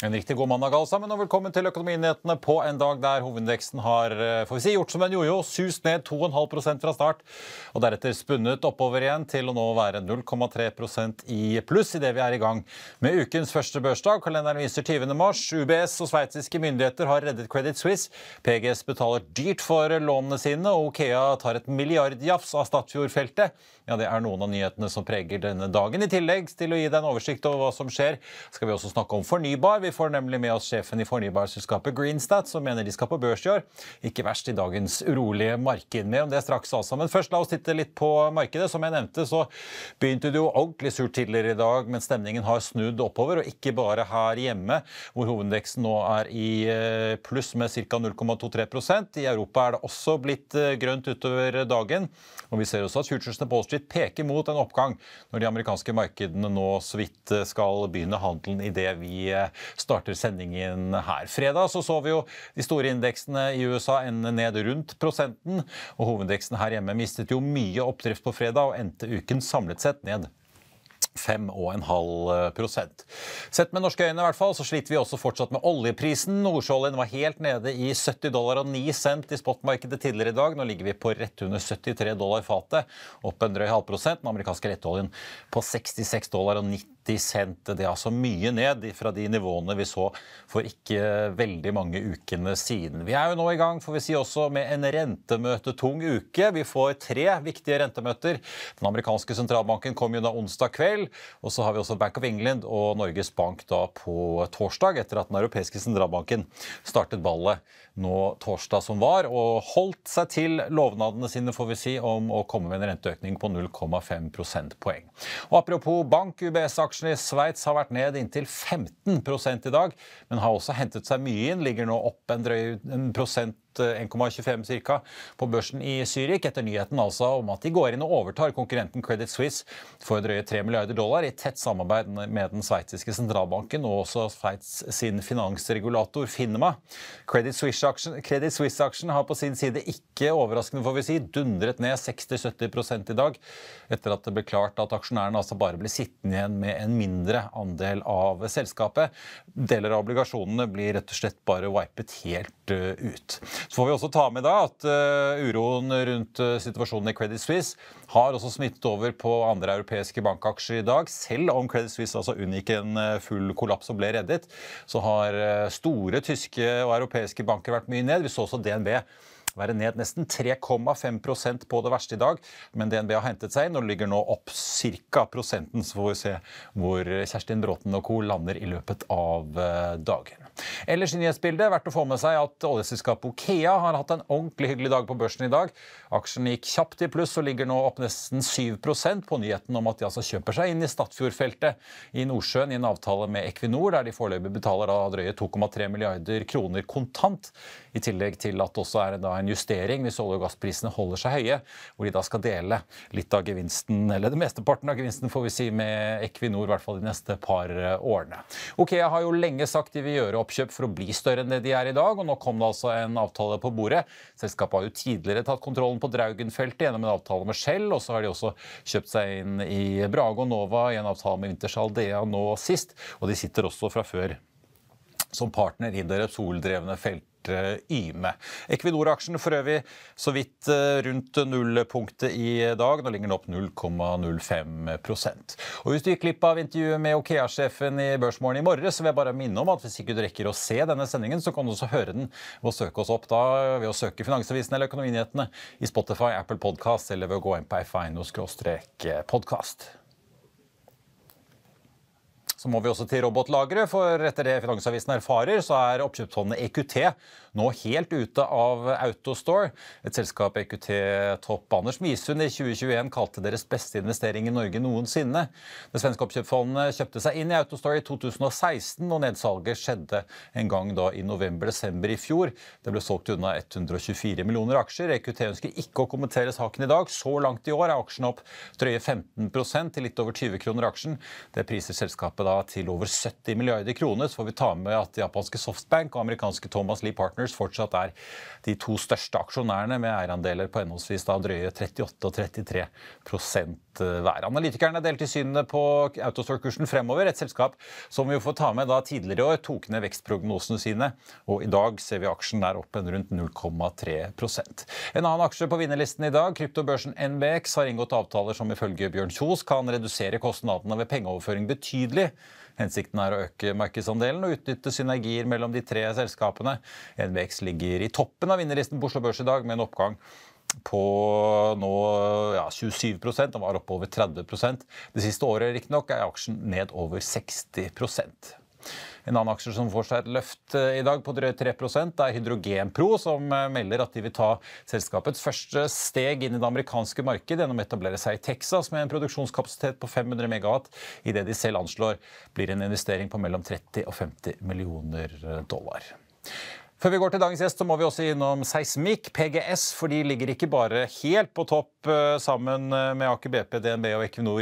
En riktig god mandag alle sammen, og velkommen til økonominyhetene på en dag der hovedindeksen har, får vi si, gjort som en jojo, sust ned 2,5% fra start, og deretter spunnet oppover igjen til å nå være 0,3% i pluss i det vi er i gang med ukens første børsdag. Kalenderen viser 20. mars. UBS og sveitsiske myndigheter har reddet Credit Suisse. PGS betaler dyrt for lånene sine, og OKEA tar et milliardjafs av Statfjordfeltet. Ja, det er noen av nyhetene som preger denne dagen. I tillegg til å gi deg en oversikt over hva som skjer, skal vi også snakke om fornybar. Vi får nemlig med oss sjefen i fornybarselskapet Greenstat, som mener de skal på børs i år. Ikke verst i dagens urolige marked. Mer om det straks altså. Men først la oss titte litt på markedet. Som jeg nevnte, så begynte det jo ordentlig surt tidligere i dag, men stemningen har snudd oppover, og ikke bare her hjemme, hvor hovedindeksen nå er i pluss med ca. 0,23%. I Europa er det også blitt grønt utover dagen, og vi ser også at futuresene på Wall Street peker mot en oppgang når de amerikanske markedene nå så vidt skal begynne handelen i det vi starter sendingen her. Fredag så vi jo de store indeksene i USA ende ned rundt prosenten, og hovedindeksen her hjemme mistet jo mye oppdrift på fredag og endte uken samlet sett ned 5,5%. Sett med norske øyne i hvert fall, så sliter vi også fortsatt med oljeprisen. Nordsjøoljen var helt nede i $70,09 i spotmarkedet tidligere i dag. Nå ligger vi på rett under $73 fatet, opp en drøy halvprosent. Den amerikanske lettoljen på $66,90. Det er altså mye ned fra de nivåene vi så for ikke veldig mange ukene siden. Vi er jo nå i gang, får vi si, også med en rentemøtetung uke. Vi får 3 viktige rentemøter. Den amerikanske sentralbanken kom jo da onsdag kveld, og så har vi også Bank of England og Norges Bank da på torsdag, etter at den europeiske sentralbanken startet ballet nå torsdag som var, og holdt seg til lovnadene sine, får vi si, om å komme med en renteøkning på 0,5 prosentpoeng. Og apropos bank, UBS-aksjene i Sveits har vært ned inntil 15% i dag, men har også hentet seg mye inn, ligger nå opp en drøy prosent, 1,25 cirka, på børsen i Zürich, etter nyheten altså om at de går inn og overtar konkurrenten Credit Suisse for drøye $3 milliarder i tett samarbeid med den sveitsiske sentralbanken og også Sveits sin finansregulator FINMA. Credit Suisse-aksjen har på sin side ikke overraskende, får vi si, dundret ned 60-70% i dag, etter at det ble klart at aksjonærene altså bare ble sittende igjen med en mindre andel av selskapet. Deler av obligasjonene blir rett og slett bare wipet helt ut. Så får vi også ta med da at uroen rundt situasjonen i Credit Suisse har også smittet over på andre europeiske bankaksjer i dag. Selv om Credit Suisse altså unngikk en full kollaps og ble reddet, så har store tyske og europeiske banker vært mye ned. Vi så også DNB være ned nesten 3,5% på det verste i dag, men DNB har hentet seg inn og ligger nå opp cirka prosenten, så får vi se hvor Kjerstin Bråten og co. lander i løpet av dagen. Ellers i nyhetsbildet, verdt å få med seg at oljeselskapet OKEA har hatt en ordentlig hyggelig dag på børsen i dag. Aksjen gikk kjapt i pluss og ligger nå opp nesten 7% på nyheten om at de altså kjøper seg inn i Statfjordfeltet i Nordsjøen i en avtale med Equinor, der de foreløpig betaler av drøye 2,3 milliarder kroner kontant, i tillegg til at også er da en justering hvis olje- og gassprisene holder seg høye, hvor de da skal dele litt av gevinsten, eller det mesteparten av gevinsten får vi si, med Equinor, i hvert fall de neste par årene. OKEA har jo lenge sagt de vil gjøre oppkjøp for å bli større enn det de er i dag, og nå kom det altså en avtale på bordet. Selskapet har jo tidligere tatt kontrollen på Draugenfeltet gjennom en avtale med Shell, og så har de også kjøpt seg inn i Brage og Nova i en avtale med Wintershall Dea nå sist, og de sitter også fra før som partner i deres soldrevne felt Yme. Equinor-aksjen for øvrig så vidt rundt nullpunktet i dag. Nå ligger den opp 0,05%. Og hvis du gikk glipp av intervjuet med OKEA-sjefen i Børsmorgen i morgen, så vil jeg bare minne om at hvis ikke du rekker å se denne sendingen, så kan du også høre den ved å søke oss opp da, ved å søke Finansavisen eller Økonominyhetene i Spotify, Apple Podcast, eller ved å gå inn på FINO/podcast. Så må vi også til robotlageret, for etter det Finansavisen erfarer, så er oppkjøpsfondet EQT nå helt ute av AutoStore. Et selskap EQT-topp Anders Misund i 2021 kalte deres beste investering i Norge noensinne. Det svenske oppkjøpsfondet kjøpte seg inn i AutoStore i 2016, og nedsalget skjedde en gang da i november-desember i fjor. Det ble solgt unna 124 millioner aksjer. EQT ønsker ikke å kommentere saken i dag. Så langt i år er aksjen opp drøye 15% til litt over 20 kroner aksjen. Det priser selskapet da da til over 70 milliarder kroner. Så får vi ta med at japanske Softbank og amerikanske Thomas Lee Partners fortsatt er de to største aksjonærene med eierandeler på henholdsvis da drøye 38 og 33% hver. Analytikerne delte i synene på Autostore-kursen fremover, et selskap som vi får ta med da tidligere i år tok ned vekstprognosene sine, og i dag ser vi aksjen der opp en rundt 0,3%. En annen aksje på vinnerlisten i dag, kryptobørsen NBX, har inngått avtaler som ifølge Bjørn Kjos kan redusere kostnadene ved pengeoverføring betydelig. Hensikten er å øke markedsandelen og utnytte synergier mellom de tre selskapene. NBX ligger i toppen av vinnerlisten på Oslo Børs i dag med en oppgang på nå 27%, den var oppe over 30%. Det siste året riktig nok er aksjen ned over 60%. En annen aksje som får seg et løft i dag på drøyt 3% er Hydrogenpro, som melder at de vil ta selskapets første steg inn i det amerikanske markedet gjennom å etablere seg i Texas med en produksjonskapasitet på 500 megawatt, i det de selv anslår blir en investering på mellom 30 og 50 millioner dollar. Før vi går til dagens gjest, så må vi også innom Seismic, PGS, for de ligger ikke bare helt på topp sammen med Aker BP, DNB og Equinor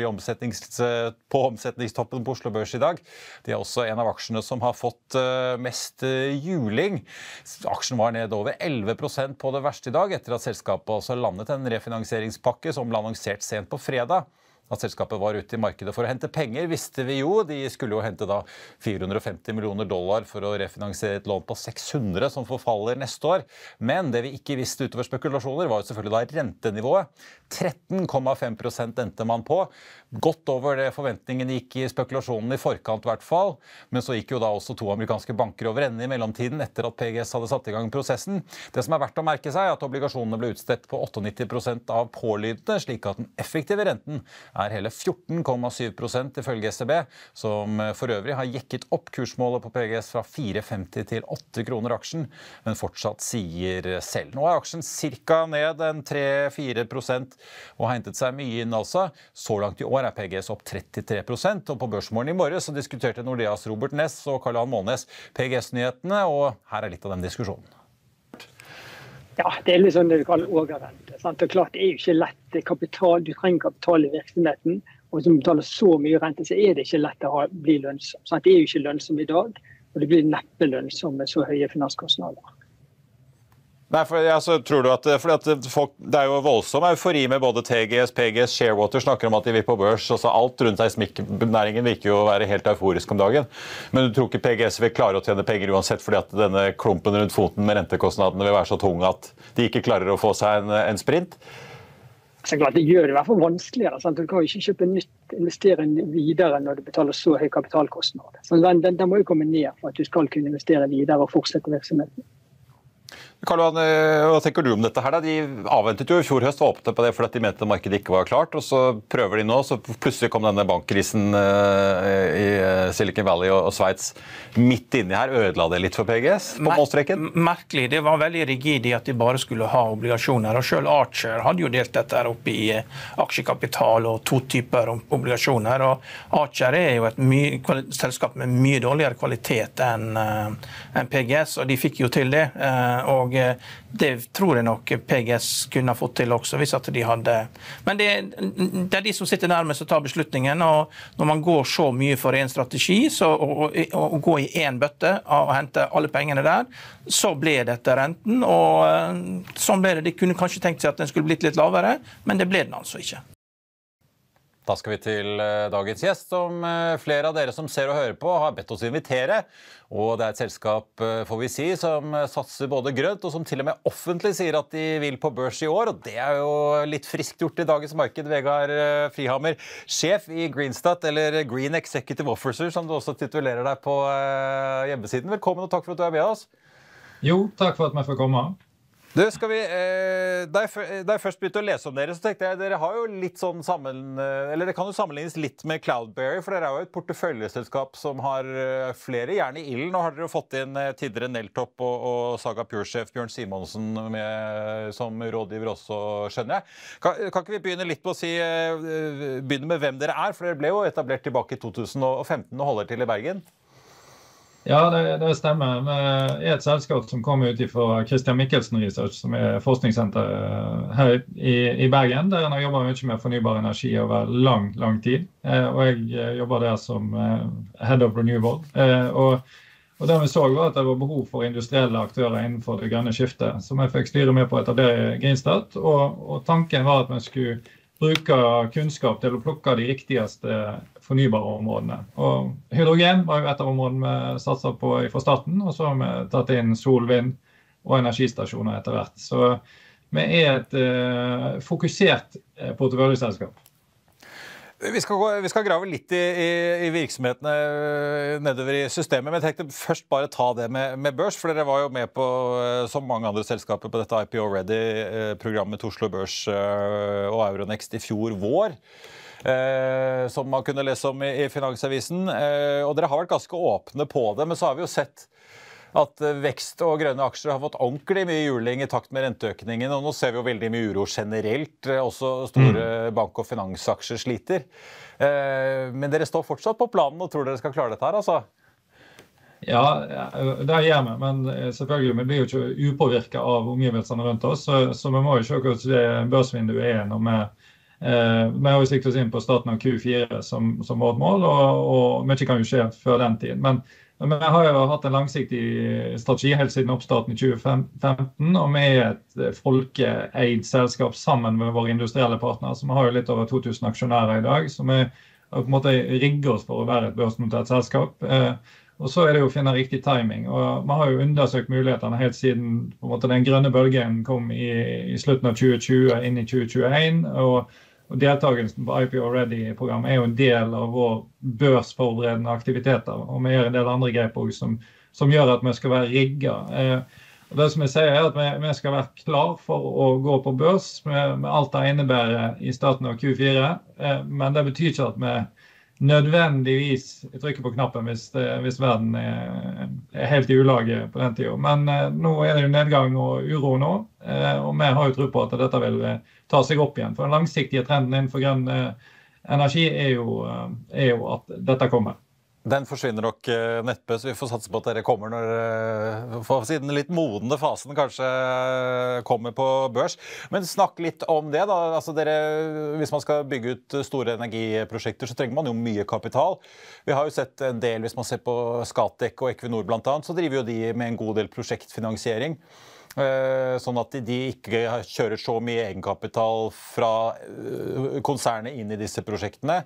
på omsetningstoppen på Oslo Børs i dag. De er også en av aksjene som har fått mest juling. Aksjen var ned over 11% på det verste i dag, etter at selskapet også landet en refinansieringspakke som ble annonsert sent på fredag. At selskapet var ute i markedet for å hente penger, visste vi jo. De skulle jo hente da 450 millioner dollar for å refinansiere et lån på 600 som forfaller neste år. Men det vi ikke visste utover spekulasjoner var jo selvfølgelig da rentenivået. 13,5% endte man på. Godt over det forventningen gikk i spekulasjonen i forkant i hvert fall. Men så gikk jo da også to amerikanske banker over ende i mellomtiden etter at PGS hadde satt i gang prosessen. Det som er verdt å merke seg er at obligasjonene ble utstedt på 98% av pålydende, slik at den effektive renten er hele 14,7% ifølge SEB, som for øvrig har jekket opp kursmålet på PGS fra 4,50 til 8 kroner aksjen, men fortsatt sier selv. Nå er aksjen cirka ned en 3-4% og har hentet seg mye inn altså. Så langt i år er PGS opp 33%, og på Børsmorgen i morges så diskuterte Nordeas Robert Ness og Karl-Johan Månes PGS-nyhetene, og her er litt av den diskusjonen. Ja, det er litt sånn det vi kaller overrente. Sant? Og klart, det er jo ikke lett. Det er kapital, du trenger kapital i virksomheten, og hvis du betaler så mye rente, så er det ikke lett å bli lønnsom. Sant? Det er jo ikke lønnsom i dag, og det blir neppe lønnsom med så høye finanskostnader. Nei, tror du at, det er jo voldsom eufori med både TGS, PGS, Sharewater snakker om at de vil på børs, og så alt rundt seismikknæringen virker jo å være helt euforisk om dagen. Men du tror ikke PGS vil klare å tjene penger uansett, fordi at denne klumpen rundt foten med rentekostnadene vil være så tung at de ikke klarer å få seg en sprint? Så klart, det gjør det i hvert fall vanskeligere. Sant? Du kan jo ikke kjøpe nytt, investere videre når du betaler så høy kapitalkostnad. Så den må jo komme ned for at du skal kunne investere videre og fortsette virksomheten. Karl-Johan, hva tenker du om dette her da? De avventet jo i fjor høst og åpnet på det fordi at de mente markedet ikke var klart, og så prøver de nå, så plutselig kom denne bankkrisen i Silicon Valley og Sveits midt inni her. Ødela det litt for PGS på målstreken? Merkelig, det var veldig rigid i at de bare skulle ha obligasjoner, og selv Archer hadde jo delt dette opp i aksjekapital og to typer obligasjoner, og Archer er jo et selskap med mye dårligere kvalitet enn PGS, og de fikk jo til det, og det tror jeg nok PGS kunne ha fått til også, hvis at de hadde. Men det er de som sitter nærmest og tar beslutningen, og når man går så mye for en strategi, og gå i en bøtte og hente alle pengene der, så ble dette renten, og sånn ble det. De kunne kanskje tenkt seg at den skulle blitt litt lavere, men det ble den altså ikke. Da skal vi til dagens gjest, som flere av dere som ser og hører på har bedt oss invitere. Og det er et selskap, får vi si, som satser både grønt, og som til og med offentlig sier at de vil på børs i år. Og det er jo litt friskt gjort i dagens marked. Vegard Frihammer, sjef i Greenstat, eller Green Executive Officer, som du også titulerer deg på hjemmesiden. Velkommen og takk for at du er med oss. Jo, takk for at jeg får komme. Du, da jeg først begynte å lese om dere, så tenkte jeg dere har jo litt sånn eller det kan jo sammenlignes litt med Cloudberry, for dere er jo et porteføljeselskap som har flere jern i ilden. Nå har dere fått inn tidligere Neltop og Saga Pure-sjef Bjørn Simonsen som rådgiver også, skjønner jeg. Kan ikke vi begynne litt på å begynne med hvem dere er, for dere ble jo etablert tilbake i 2015 og holder til i Bergen? Ja, det stemmer. Vi et selskap som kommer ut fra Christian Michelsen Research, som forskningssenter her i Bergen, der han har jobbet mye med fornybar energi over lang tid. Og jeg jobber der som Head of Renewable. Og det vi så var at det var behov for industrielle aktører innenfor det grønne skiftet, som jeg fikk styre med på å etablere Greenstat. Og tanken var at vi skulle bruke kunnskap til å plukke de riktigste fornybare områdene. Og hydrogen var jo et av områdene vi satset på fra starten, og så har vi tatt inn sol, vind og energistasjoner etter hvert. Så vi et fokusert porteføljeselskap. Vi skal grave litt i virksomhetene nedover i systemet, men jeg tenkte først bare ta det med børs, for dere var jo med på, som mange andre selskaper, på dette IPO Ready-programmet til Oslo Børs og Euronext i fjor vår, som man kunne lese om i Finansavisen, og dere har vært ganske åpne på det, men så har vi jo sett at vekst og grønne aksjer har fått ordentlig mye juling i takt med renteøkningen, og nå ser vi jo veldig mye uro generelt, også store bank- og finansaksjer sliter. Men dere står fortsatt på planen og tror dere skal klare dette her, altså? Ja, det gjør vi, men selvfølgelig, vi blir jo ikke upåvirket av omgivelsene rundt oss, så vi må jo se hvordan det børsvinduet når vi har jo siktet oss inn på starten av Q4 som vårt mål, og mye kan jo skje før den tid. Men vi har jo hatt en langsiktig strategi helt siden oppstarten i 2015, og vi et folkeeid selskap sammen med våre industrielle partnere, så vi har jo litt over 2000 aksjonærer i dag, så vi har på en måte rigget oss for å være et børsnotert selskap. Og så det jo å finne riktig timing, og vi har jo undersøkt mulighetene helt siden på en måte, den grønne bølgen kom i slutten av 2020 inn i 2021, og deltakelsen på IPO Ready-programmet jo en del av vår børsforberedende aktiviteter, og vi gjør en del andre grep også, som gjør at vi skal være rigget. Og det som jeg sier at vi skal være klar for å gå på børs med alt det innebærer i starten av Q4, men det betyr ikke at vi nødvendigvis trykker på knappen hvis verden helt i ulage på den tiden. Men nå det jo nedgang og uro nå, og vi har jo tro på at dette vil ta seg opp igjen. For den langsiktige trenden innenfor grønn energi jo at dette kommer. Den forsvinner nok neppe, så vi får satse på at dere kommer når siden den litt modne fasen kanskje kommer på børs. Men snakk litt om det da. Altså hvis man skal bygge ut store energiprosjekter, så trenger man jo mye kapital. Vi har jo sett en del, hvis man ser på Scatec og Equinor blant annet, så driver jo de med en god del prosjektfinansiering. Sånn at de ikke kjører så mye egenkapital fra konsernet inn i disse prosjektene.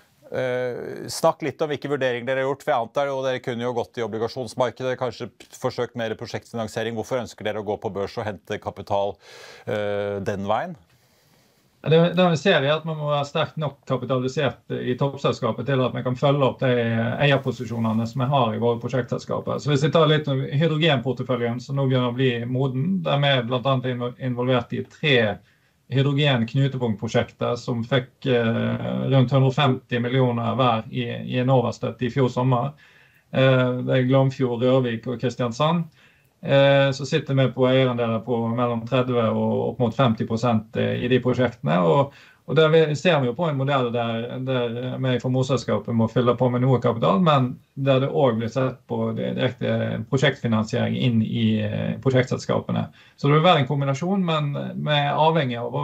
Snakk litt om hvilke vurderinger dere har gjort, for jeg antar jo dere kunne jo gått i obligasjonsmarkedet, kanskje forsøkt mer prosjektfinansiering. Hvorfor ønsker dere å gå på børs og hente kapital den veien? Det vi ser at man må være sterkt nok kapitalisert i toppselskapet til at vi kan følge opp de eierposisjonene som vi har i våre prosjektselskaper. Så hvis vi tar litt om hydrogenporteføljen, som nå begynner å bli moden, der vi blant annet involvert i 3 hydrogen-knutepunktprosjekter som fikk rundt 150 millioner hver i Enova-støtte i fjor sommer. Det Glomfjord, Rørvik og Kristiansand. Så sitter vi på eierandeler på mellom 30 og opp mot 50% i de prosjektene, og der ser vi jo på en modell der vi fra morselskapet må fylle på med noe kapital, men der det også blir sett på direkte prosjektfinansiering inn i prosjektselskapene. Så det vil være en kombinasjon, men vi avhengig av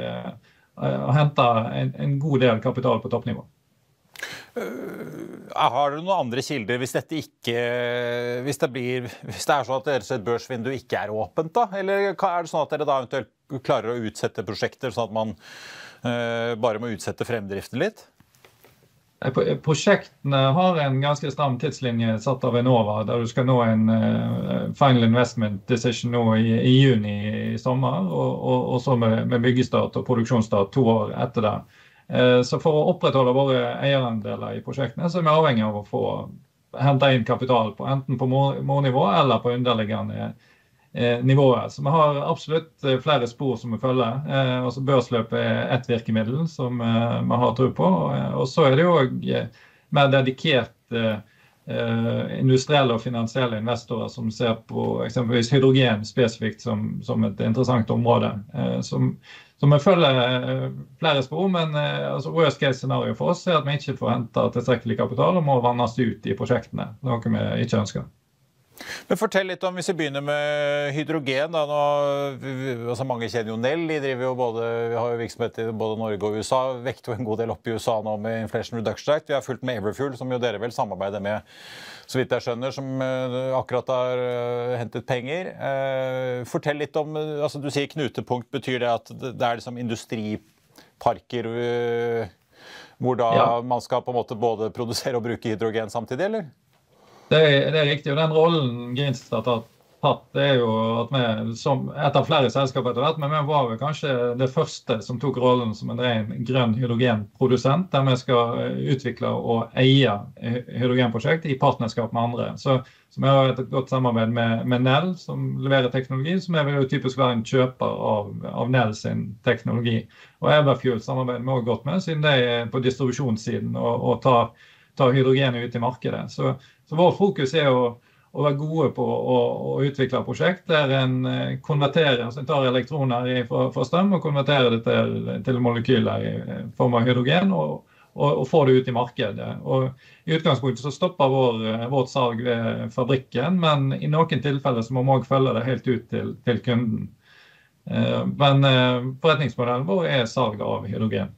å hente en god del kapital på toppnivå. Har du noen andre kilder hvis det sånn at deres børsvindu ikke åpent da? Eller det sånn at dere da eventuelt klarer å utsette prosjekter sånn at man bare må utsette fremdriften litt? Prosjektene har en ganske stram tidslinje satt av Enova, der du skal nå en final investment decision nå i juni i sommer, og så med byggestart og produksjonsstart 2 år etter det. Så for å opprettholde våre eierandeler i prosjektene, så vi avhengig av å få hentet inn kapital på enten på mornivå eller på underliggende nivåer. Så vi har absolutt flere spor som vi følger. Altså børsløpet et virkemiddel som vi har tro på. Og så det jo mer dedikert industrielle og finansielle investorer som ser på eksempelvis hydrogen spesifikt som et interessant område, som vi følger flere spor, men altså worst case scenario for oss at vi ikke får hentet tilstrekkelig kapital og må vannes ut i prosjektene, noe vi ikke ønsker. Men fortell litt om, hvis vi begynner med hydrogen da, altså mange kjenner jo Nel, de driver jo vi har jo virksomhet i både Norge og USA, vekter jo en god del opp i USA nå med Inflation Reduction Act, vi har fulgt med Everfuel, som jo dere vel samarbeider med, så vidt jeg skjønner, som akkurat har hentet penger. Fortell litt om, altså du sier knutepunkt, betyr det at det liksom industriparker hvor da man skal på en måte både produsere og bruke hydrogen samtidig, eller? Det er riktig, og den rollen Grinstad har tatt, det er jo at vi, som et av flere selskaper etter hvert, men vi var jo kanskje det første som tok rollen som en ren grønn hydrogenprodusent, der vi skal utvikle og eie hydrogenprosjekt i partnerskap med andre. Så vi har et godt samarbeid med Nel, som leverer teknologi, som vil jo typisk være en kjøper av Nel sin teknologi. Og Everfuel samarbeider vi også godt med, siden det er på distribusjonssiden og ta hydrogen ut i markedet. Så vår fokus er å være gode på å utvikle prosjekt der en konverterer, altså en tar elektroner fra strøm og konverterer det til molekyler i form av hydrogen og får det ut i markedet. Og i utgangspunktet så stopper vårt salg ved fabrikken, men i noen tilfeller så må vi også følge det helt ut til kunden. Men forretningsmodellen vår er salg av hydrogen.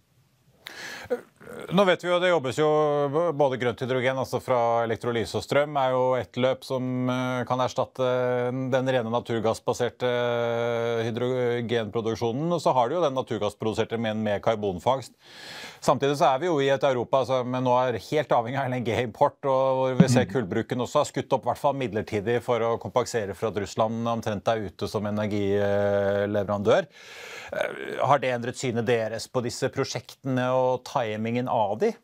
Nå vet vi jo, det jobbes jo både grønt hydrogen, altså fra elektrolyse og strøm, er jo et løp som kan erstatte den rene naturgassbaserte hydrogenproduksjonen, og så har du jo den naturgassproduserte med karbonfangst. Samtidig så er vi jo i et Europa som nå er helt avhengig av LNG-import, og hvor vi ser kullbruken også har skutt opp, i hvert fall midlertidig, for å kompensere for at Russland omtrent er ute som energileverandør. Har det endret synet deres på disse prosjektene og timingen av de?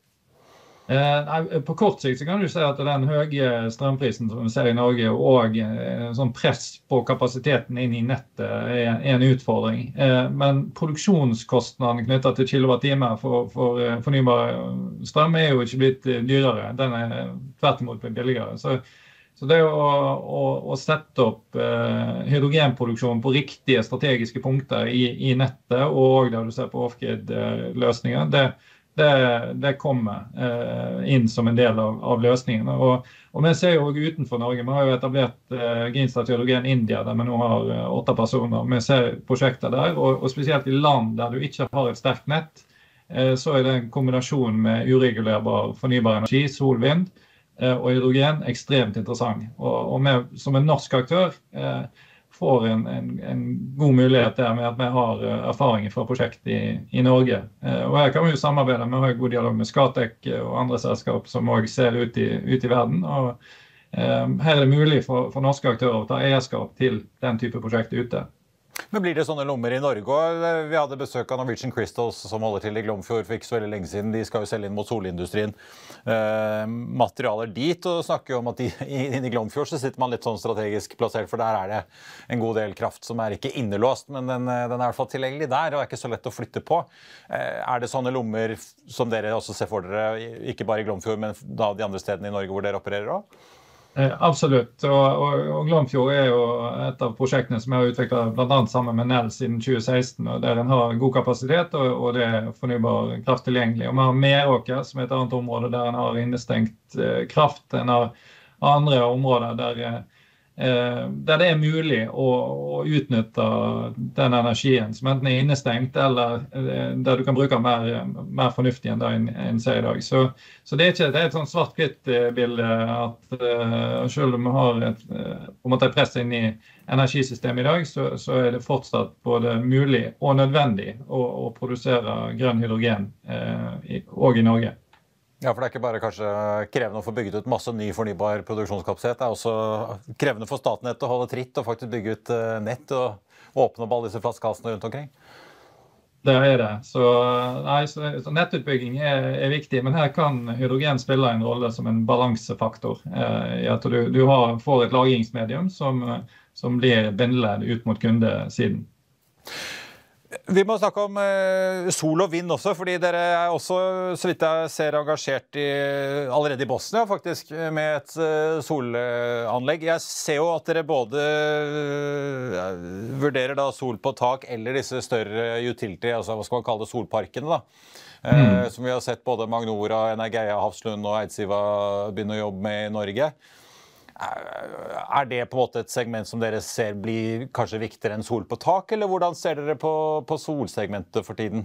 På kort sikt så kan du si at den høye strømprisen som vi ser i Norge og sånn press på kapasiteten inn i nettet er en utfordring. Men produksjonskostnaden knyttet til kilowattimer for fornybar strøm er jo ikke blitt dyrere. Den er tvert imot blitt billigere. Så det å sette opp hydrogenproduksjon på riktige strategiske punkter i nettet, og der du ser på off-grid-løsninger, det kommer inn som en del av løsningene. Og vi ser jo også utenfor Norge. Vi har jo etablert Grinstad Hydrogen India, der vi nå har 8 personer. Vi ser prosjekter der, og spesielt i land der du ikke har et sterkt nett, så er det en kombinasjon med uregulerbar fornybar energi, solvind, og hydrogen ekstremt interessant. Og vi som en norsk aktør får en god mulighet der med at vi har erfaringer fra prosjekt i Norge. Og her kan vi jo samarbeide med å ha god dialog med Scatec og andre selskap som også ser ut i verden. Og her er det mulig for norske aktører å ta eierskap til den type prosjekt ute. Men blir det sånne lommer i Norge? Vi hadde besøk av Norwegian Crystals som holder til i Glomfjord for ikke så veldig lenge siden. De skal jo selge inn mot solindustrien materialer dit, og snakker jo om at inn i Glomfjord så sitter man litt sånn strategisk plassert, for der er det en god del kraft som er ikke innelåst, men den er i hvert fall tilgjengelig der, og er ikke så lett å flytte på. Er det sånne lommer som dere også ser for dere, ikke bare i Glomfjord, men da de andre stedene i Norge hvor dere opererer også? Absolutt, og Glomfjord er jo et av prosjektene som jeg har utviklet blant annet sammen med Nel siden 2016, og der den har god kapasitet og det er fornybar kraft tilgjengelig. Og vi har Meråker som er et annet område der den har innestengt kraft. Den har andre områder der det er mulig å utnytte den energien som enten er innestengt eller der du kan bruke mer fornuftig enn det en ser i dag. Så det er et sånn svart-hvitt bilde at selv om vi har på en måte et press inn i energisystemet i dag, så er det fortsatt både mulig og nødvendig å produsere grønn hydrogen også i Norge. Ja, for det er ikke bare kanskje krevende å få bygget ut masse ny fornybar produksjonskapasitet. Det er også krevende for Statnett å holde tritt og faktisk bygge ut nett og åpne opp alle disse flaskehalsene rundt omkring. Det er det. Så nettutbygging er viktig, men her kan hydrogen spille en rolle som en balansefaktor. I at du får et lagringsmedium som blir bindeledd ut mot kundesiden. Vi må snakke om sol og vind også, fordi dere også, så vidt jeg ser, engasjert allerede i Bosnia faktisk, med et solanlegg. Jeg ser jo at dere både vurderer da sol på tak eller disse større utility, altså hva skal man kalle det, solparkene da. Som vi har sett både Magnora, Energeia, Hafslund og Eidsiva begynne å jobbe med i Norge. Det på en måte et segment som dere ser blir kanskje viktigere enn sol på tak, eller hvordan ser dere på solsegmentet for tiden?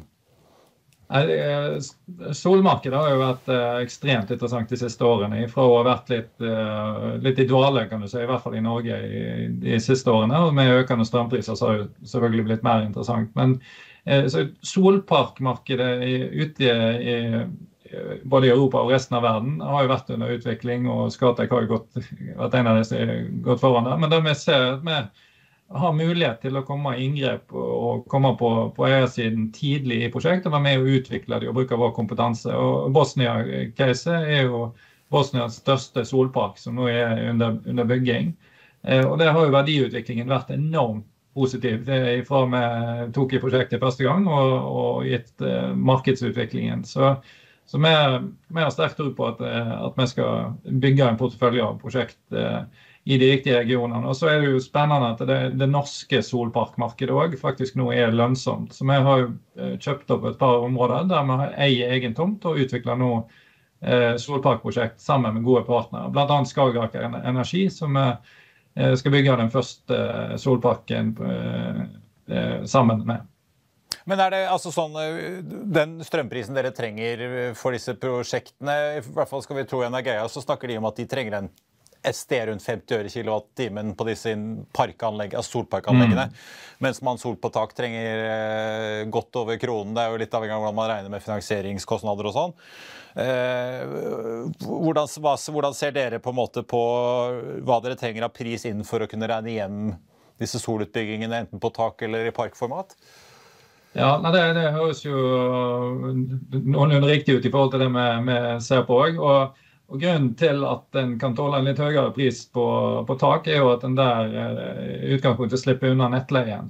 Solmarkedet har jo vært ekstremt interessant de siste årene, fra å ha vært litt i dvale, kan du si, i hvert fall i Norge de siste årene, og med økende strømpriser så har det selvfølgelig blitt mer interessant. Men så solparkmarkedet ute både i Europa og resten av verden har jo vært under utvikling, og Scatec har jo vært en av disse gått foran der. Men det vi ser at vi har mulighet til å komme i inngrep og komme på eiersiden tidlig i prosjektet, og være med å utvikle det og bruke vår kompetanse. Og Bosnia-case jo Bosnias største solpark, som nå under bygging. Og det har jo verdiutviklingen vært enormt positiv. Det fra vi tok i prosjektet første gang og gitt markedsutviklingen. Så vi har sterkt tro på at vi skal bygge en portefølje av prosjekt i de riktige regionene. Og så det jo spennende at det norske solparkmarkedet også faktisk nå lønnsomt. Så vi har jo kjøpt opp et par områder der vi eier egen tomt og utvikler nå solparkprosjekt sammen med gode partnere. Blant annet Skagerrak Energi, som skal bygge den første solparken sammen med. Men det altså sånn, den strømprisen dere trenger for disse prosjektene, i hvert fall skal vi tro Energeia, så snakker de om at de trenger et sted rundt 50 øre kilowattimen på disse solparkanleggene, mens man sol på tak trenger godt over kronen. Det jo litt avhengig av hvordan man regner med finansieringskostnader og sånn. Hvordan ser dere på en måte på hva dere trenger av pris inn for å kunne regne hjem disse solutbyggingene, enten på tak eller i parkformat? Ja, det høres jo noenlunde riktig ut i forhold til det vi ser på også. Og grunnen til at den kan tåle en litt høyere pris på tak jo at den der utgangspunktet slipper unna nettleien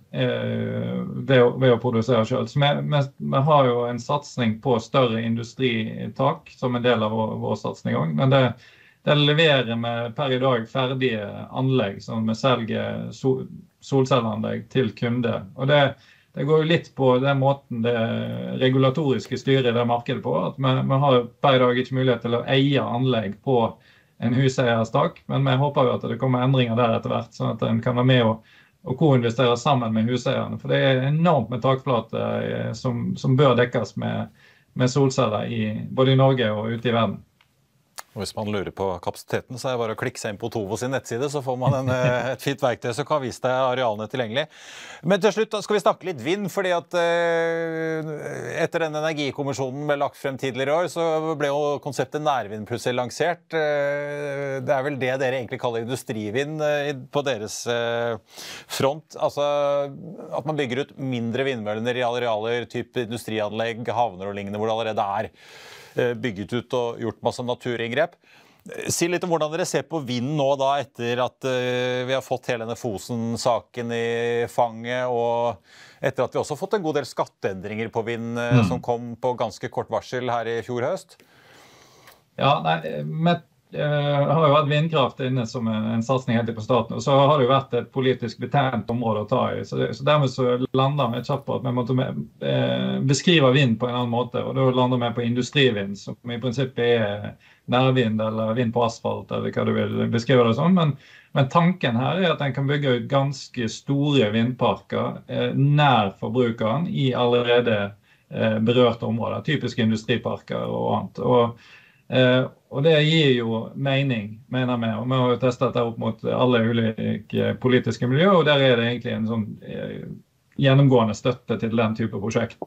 ved å produsere selv. Så vi har jo en satsning på større industritak som en del av vår satsning også. Men det leverer vi per i dag ferdige anlegg som vi selger solcelleanlegg til kunde. Og det går jo litt på den måten det regulatoriske styret i det markedet på, at vi har per i dag ikke mulighet til å eie anlegg på en huseierstak, men vi håper jo at det kommer endringer der etter hvert, sånn at en kan være med og koinvestere sammen med huseierne. For det enormt med takflate som bør dekkes med solceller både i Norge og ute i verden. Og hvis man lurer på kapasiteten, så det bare å klikke seg inn på Tovo sin nettside, så får man et fint verktøy som kan vise deg arealene tilgjengelig. Men til slutt skal vi snakke litt vind, fordi at etter den energikommisjonen ble lagt frem tidligere i år, så ble jo konseptet nærvind plutselig lansert. Det vel det dere egentlig kaller industrivind på deres front. Altså at man bygger ut mindre vindmøller i arealer, type industrianlegg, havner og lignende, hvor det allerede bygget ut og gjort masse naturinngrep. Si litt om hvordan dere ser på vind nå da, etter at vi har fått hele denne Fosen-saken i fanget, og etter at vi også har fått en god del skatteendringer på vind som kom på ganske kort varsel her i fjor høst. Ja, det har jo vært vindkraft inne som en satsning helt på staten, og så har det jo vært et politisk betent område å ta i. Så dermed så lander vi kjapt på at vi måtte beskrive vind på en annen måte, og da lander vi på industrivind, som i prinsippet nærvind eller vind på asfalt, eller hva du vil beskrive det som. Men tanken her at en kan bygge ut ganske store vindparker nær forbrukeren i allerede berørte områder, typiske industriparker og annet. Og det gir jo mening, mener vi, og vi har jo testet det opp mot alle ulike politiske miljø, og der det egentlig en sånn gjennomgående støtte til den type prosjekt.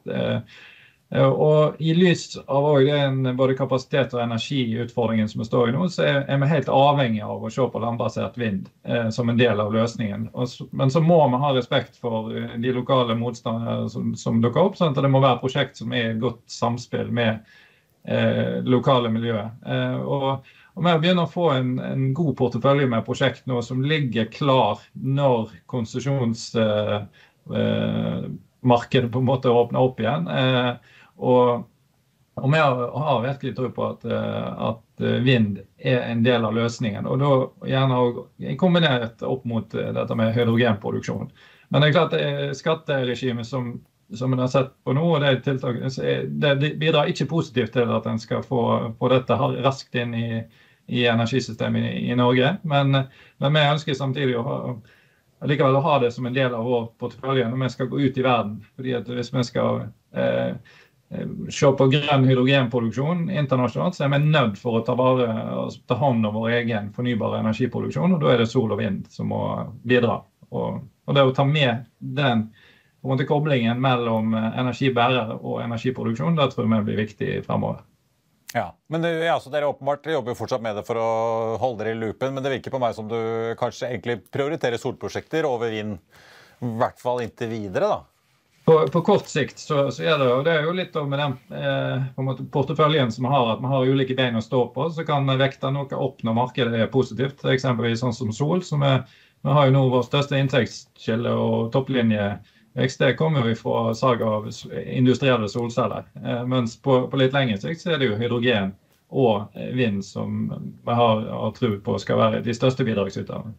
Og i lys av både kapasitet og energiutfordringen som vi står i nå, så vi helt avhengig av å se på landbasert vind som en del av løsningen. Men så må vi ha respekt for de lokale motstandere som dukker opp, sånn at det må være prosjekt som et godt samspill med lokale miljøet. Og vi begynner å få en god portefølje med prosjekt nå som ligger klar når markedet på en måte åpner opp igjen. Og vi har virkelig tro på at vind en del av løsningen, og da gjerne kombinert opp mot dette med hydrogenproduksjon. Men det klart skatteregimet som en har sett på nå, og det bidrar ikke positivt til at en skal få dette raskt inn i energisystemet i Norge, men vi ønsker samtidig likevel å ha det som en del av vår portefølje når vi skal gå ut i verden, fordi at hvis vi skal se på grønn hydrogenproduksjon internasjonalt, så vi nødt for å ta hånd om vår egen fornybare energiproduksjon, og da det sol og vind som må bidra. Og det å ta med den på en måte koblingen mellom energibærer og energiproduksjon, det tror vi blir viktig fremover. Ja, men så dere åpenbart jobber jo fortsatt med det for å holde dere i loopen, men det virker på meg som du kanskje egentlig prioriterer solprosjekter over vind, i hvert fall inntil videre da. På kort sikt så det, og det jo litt med den på en måte, porteføljen som vi har, at vi har ulike bein å stå på, så kan vi vekte noe opp når markedet positivt, eksempelvis sånn som sol, som vi har jo nå vår største inntektskilde og topplinjevekst, det kommer jo fra salg av industrielle solceller, mens på litt lengre sikt så det jo hydrogen og vind som vi har tro på skal være de største bidragsyterne.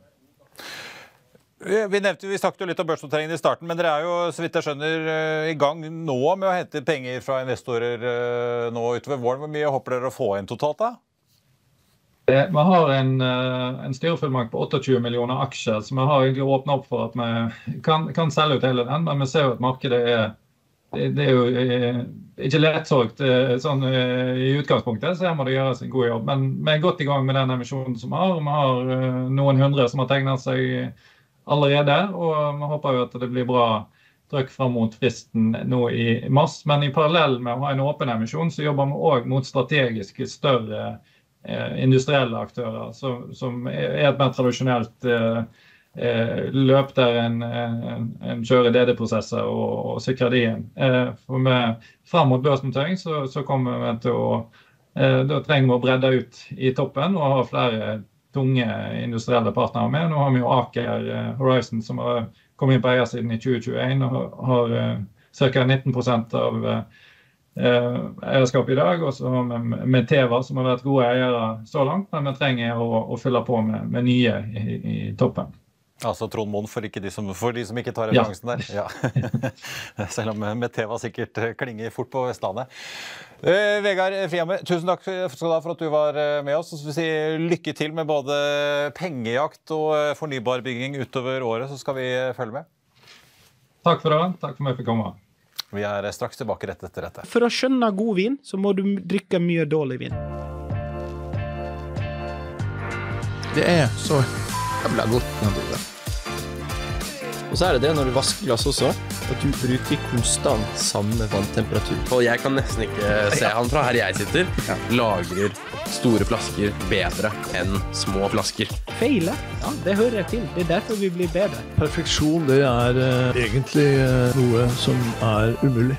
Vi snakket jo litt om børsnoteringen i starten, men dere jo, så vidt jeg skjønner, i gang nå med å hente penger fra investorer nå utover våren. Hvor mye håper dere å få inn totalt da? Vi har en styrefullmakt på 28 millioner aksjer, så vi har egentlig åpnet opp for at vi kan selge ut hele den, men vi ser jo at markedet det jo ikke lettsolgt sånn i utgangspunktet, så her må det gjøres en god jobb. Men vi godt i gang med den emisjonen som vi har noen hundre som har tegnet seg allerede, og vi håper jo at det blir bra trykk frem mot fristen nå i mars, men i parallell med å ha en åpen emisjon, så jobber vi også mot strategiske større industrielle aktører, som et mer tradisjonelt løp der en kjører DD-prosesser og sikrer de igjen. For frem mot børsnotering så kommer vi til da trenger vi å bredde ut i toppen og ha flere tunge industrielle partnere med. Nå har vi jo Aker Horizon som har kommet inn på eiersiden i 2021 og har ca. 19% av eierskap i dag, og så har vi Meteva som har vært gode eiere så langt, men vi trenger å fylle på med nye i toppen. Altså Trond Moen for de som ikke tar referansen der. Ja. Selv om Meteva sikkert klinger fort på Vestlandet. Vegard Frihammer, tusen takk skal du ha for at du var med oss. Så skal vi si lykke til med både pengejakt og fornybarbygging utover året, så skal vi følge med. Takk for det. Takk for at jeg fikk komme. Vi straks tilbake rett etter dette. For å skjønne god vin, så må du drikke mye dårlig vin. Det så jævla godt når du det. Og så det når du vasker glass også, at du bruker konstant samme vanntemperatur. Og jeg kan nesten ikke se han fra her jeg sitter. Lagrer store flasker bedre enn små flasker. Feile? Ja, det hører jeg til. Det derfor vi blir bedre. Perfeksjon, det egentlig noe som umulig.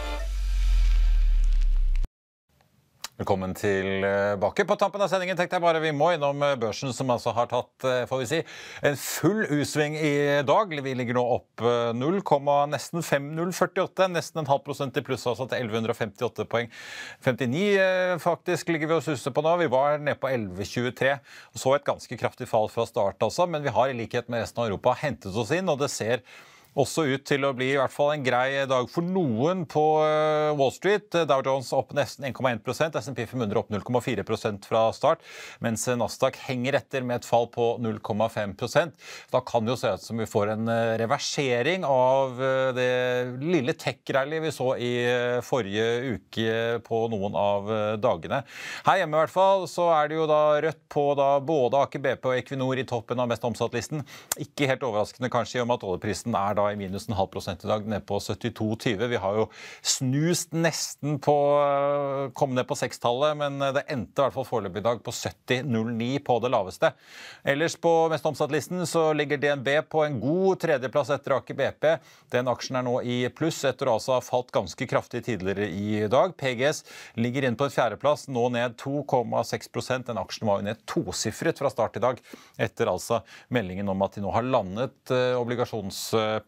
Velkommen tilbake. På tampen av sendingen tenkte jeg bare vi må innom børsen som altså har tatt, får vi si, en full U-sving i dag. Vi ligger nå opp 0,48, nesten 0,5% i pluss, altså til 1158 poeng. 59 faktisk ligger vi og suser på nå. Vi var nede på 11,23, og så et ganske kraftig fall fra start altså, men vi har i likhet med resten av Europa hentet oss inn, og det ser også ut til å bli i hvert fall en grei dag for noen på Wall Street. Dow Jones opp nesten 1,1%, S&P 500 opp 0,4% fra start, mens Nasdaq henger etter med et fall på 0,5%. Da kan det jo se ut som vi får en reversering av det lille tech-rally vi så i forrige uke på noen av dagene. Her hjemme i hvert fall så det jo da rødt på da både Aker BP og Equinor i toppen av mest omsatt-listen. Ikke helt overraskende kanskje i og med at oljeprisen da i minus 0,5% i dag, ned på 72,20. Vi har jo snust nesten på, kom ned på 6-tallet, men det endte i hvert fall foreløpig i dag på 70,09 på det laveste. Ellers på mest omsatt-listen så ligger DNB på en god tredjeplass etter Aker BP. Den aksjen nå i pluss etter å altså ha falt ganske kraftig tidligere i dag. PGS ligger inn på et fjerdeplass, nå ned 2,6%. Den aksjen var jo ned tosifret fra start i dag, etter altså meldingen om at de nå har landet obligasjonspris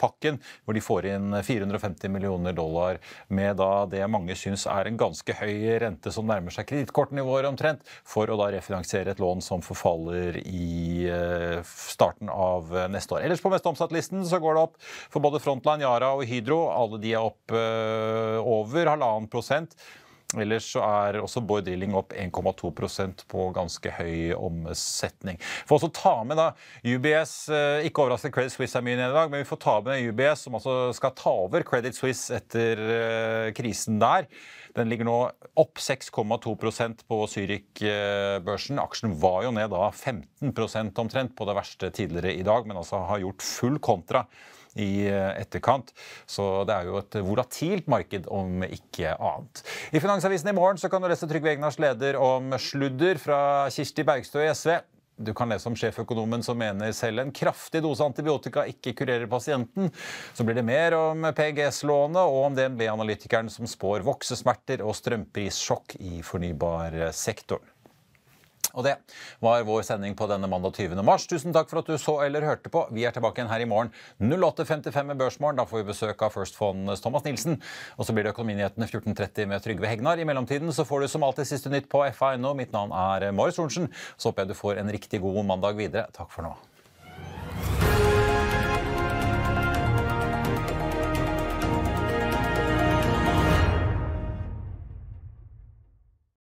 pakken, hvor de får inn $450 millioner med da det mange synes en ganske høy rente som nærmer seg kredittkortnivåer omtrent, for å da refinansiere et lån som forfaller i starten av neste år. Ellers på mest omsatt-listen så går det opp for både Frontline, Yara og Hydro. Alle de opp over 1,5%. Ellers så også Borr Drilling opp 1,2% på ganske høy omsetning. Får også ta med da UBS, ikke overraskende Credit Suisse mye ned i dag, men vi får ta med UBS som altså skal ta over Credit Suisse etter krisen der. Den ligger nå opp 6,2% på Zürich-børsen. Aksjen var jo ned da 15% omtrent på det verste tidligere i dag, men altså har gjort full kontra i etterkant. Så det jo et volatilt marked om ikke annet. I Finansavisen i morgen så kan du lese Trygve Egnars leder om sludder fra Kirsti Bergstø i SV. Du kan lese om sjeføkonomen som mener selv en kraftig dose antibiotika ikke kurerer pasienten. Så blir det mer om PGS-lånet og om DNB-analytikeren som spår voksesmerter og strømprissjokk i fornybarsektoren. Og det var vår sending på denne mandag 20. mars. Tusen takk for at du så eller hørte på. Vi tilbake igjen her i morgen 08:55 med Børsmorgen. Da får vi besøk av First Funds Thomas Nielsen. Og så blir det Økonominyhetene 14:30 med Trygve Hegnar. I mellomtiden så får du som alltid siste nytt på FA.no. Mitt navn Marius Lorentzen. Så håper jeg du får en riktig god mandag videre. Takk for nå.